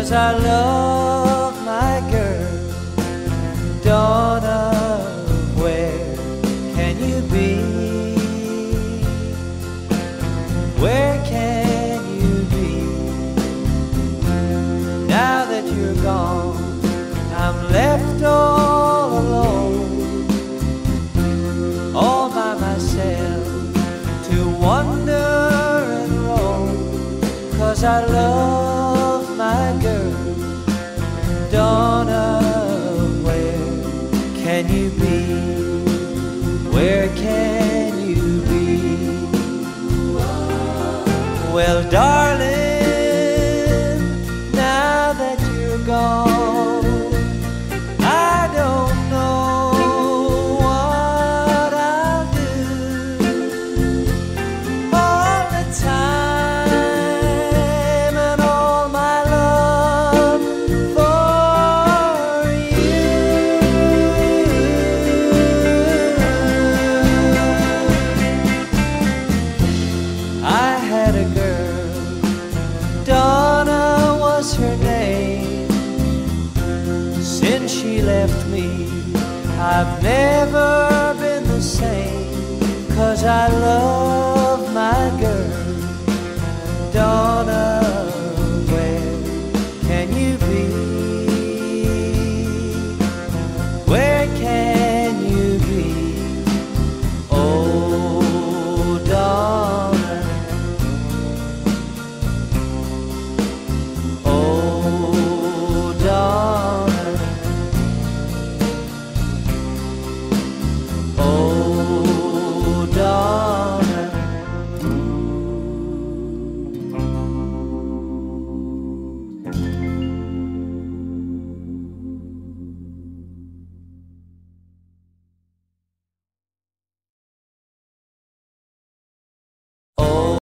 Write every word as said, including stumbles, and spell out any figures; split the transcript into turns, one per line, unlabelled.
'cause I love my girl. Donna, where can you be? Where can you be? Now that you're gone, I'm left all alone, all by myself, to wonder and roam. 'Cause I love my girl. Donna, where can you be? Where can you be? Well, darling, now that you're gone, I don't know what I'll do. All the time and all my love for you. I had a girl, Donna was her name. Since she left me, I've never been the same. 'Cause I love my girl.